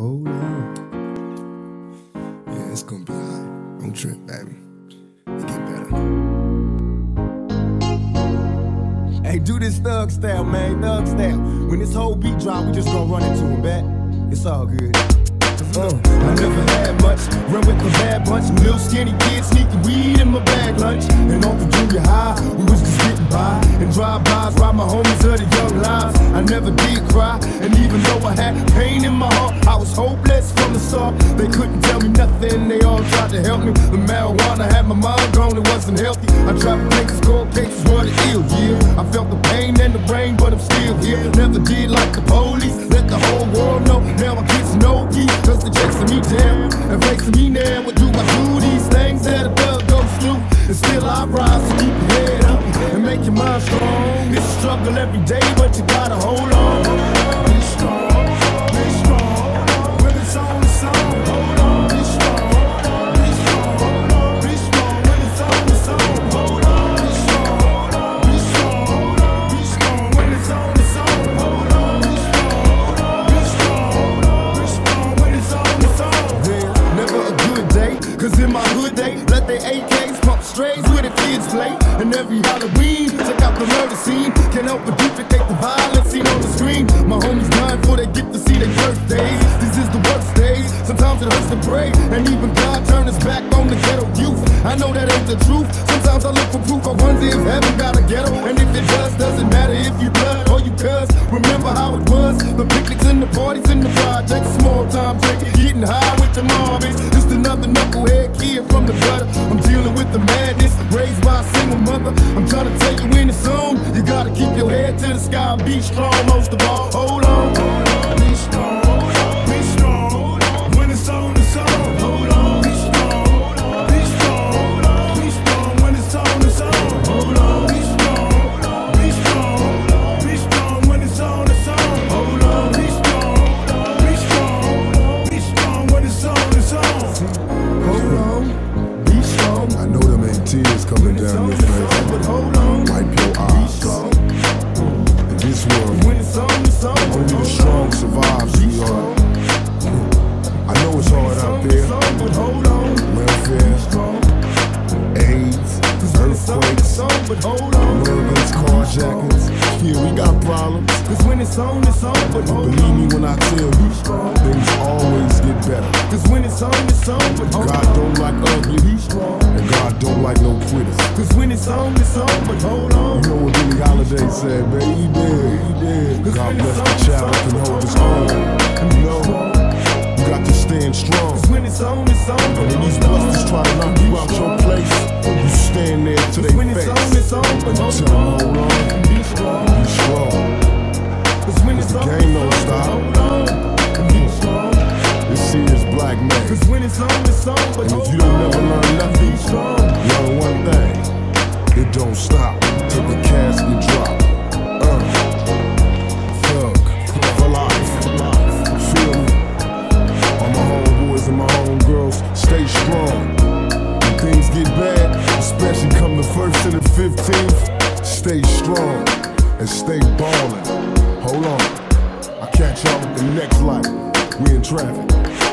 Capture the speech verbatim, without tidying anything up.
hold on. Yeah, it's gonna be alright. Don't trip, baby. It get better. Hey, do this thug style, man, thug style. When this whole beat drop, we just gonna run into him, bet. It's all good. Uh, I never had much, run with the bad bunch. Little skinny kids sneaking weed in my bag lunch. And on the junior high, we was just getting by. And drive-bys, ride my homies of the young lives. I never did cry, and even though I had pain in my heart, I was hopeless from the start. They couldn't tell me nothing, they all tried to help me. The marijuana had my mind gone, it wasn't healthy. I tried to cases, cold cases were the ill, yeah. I felt the pain and the rain, but I'm still here. Never did like the police, let the whole world know. Now I get to know peace, cause they're chasing me down and facing me now. What do I do? These things that a thug goes through, and still I rise to keep your head up and make your mind strong. It's a struggle every day, but you gotta hold on. Be strong, be strong. When it's on the song, hold on. Be strong, be strong, be strong. When it's on the song, hold on. Be strong, be strong, be strong. When it's on the song, hold on. Be strong, be strong, be strong. When it's on the song, yeah, never a good day, cause in my hood they let their A Ks pump strays where the kids play. And every Halloween, check out the murder scene. Can't help but duplicate the violence seen on the screen. My homies dying before they get to see their birthdays. This is the worst days, sometimes it hurts to pray. And even God turned his back on the ghetto youth. I know that ain't the truth, sometimes I look for proof. I wonder if heaven got a ghetto, and if it does, doesn't matter if you blood or you cuz. Remember how it was, the picnics and the parties in the projects. Small time drinking, getting high with the Marvins. Just another knucklehead kid from the gutter. I'm dealing with the madness, raised by a single mother. I'm trying to tell you when it's on, you gotta keep your head to the sky and be strong. Most of all, hold on, hold on, be strong, be strong. When it's on the song, hold on, be strong, be strong, be strong. When it's on the song, hold on, be strong, be strong, be strong. When it's on the song, hold on, be strong, be strong, be strong. When it's on the song, hold on, be strong. I know them ain't tears coming down your face, but hold on, wipe your eyes. In this world, when it's on the song, only the strong survive, sweetheart. I know it's hard out there. Welfare, AIDS, earthquakes, murders, carjackings. Yeah, we got problems. Cause when it's on, it's on, but believe me when I tell you, things always get better. Cause when it's on, it's on, but God don't like ugly, and God don't like no quitters. Cause when it's on, it's on, but hold on. You know what Billie Holiday said, baby, he did, he did. God bless the child that can hold his own. You know, you got to stand strong. Cause when it's on, it's on, but when these busters try to knock you out your place, you stand there to their face. When it's on, it's on, but hold on. Hold on. Be strong. Be strong. Cause when it's the game don't stop. Be strong. This here is black man. Cause when it's on, it's on, but and if you don't never learn nothing, be strong. Learn one thing, it don't stop till the casket drop. Uh, thug, for life. Feel me? All my homeboys and my homegirls, stay strong. When things get bad, especially come the first and the fifteenth, stay strong and stay ballin'. Hold on, I'll catch y'all with the next light. We in traffic.